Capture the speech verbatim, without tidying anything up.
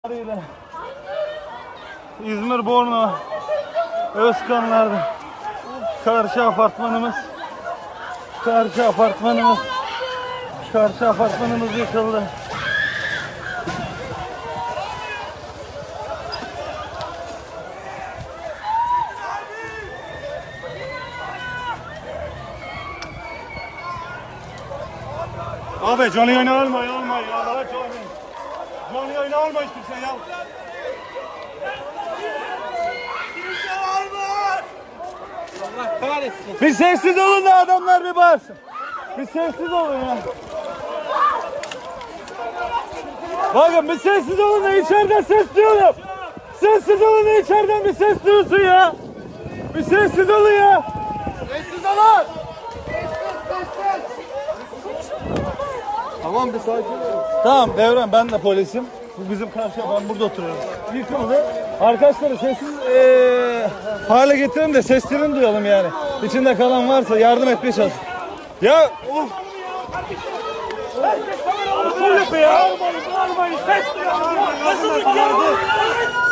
İzmir Bornova Özkanlar'da karşı apartmanımız karşı apartmanımız karşı apartmanımız yıkıldı. Abi canlı yayını alma, alma ya. Allah canlı. Canlı yayını alma hiç kimse ya. Allah kahretsin. Bir sessiz olun da adamlar bir bağırsın. Bir sessiz olun ya. Bakın bir sessiz olun da içeriden ses duyuyorum. Sessiz olun da içeriden bir ses duyulsun ya. Bir sessiz olun ya. Sessiz olun. Tamam bir sakin ol. Tamam Devran, ben de polisim. Bu bizim karşıya, ben burada oturuyorum. Yıkıldı. Arkadaşları sessiz ee, hale getirelim de seslerini duyalım yani. İçinde kalan varsa yardım etmeye çalış. Ya of. Nasıl yapıyor ya? Nasıl yapıyor?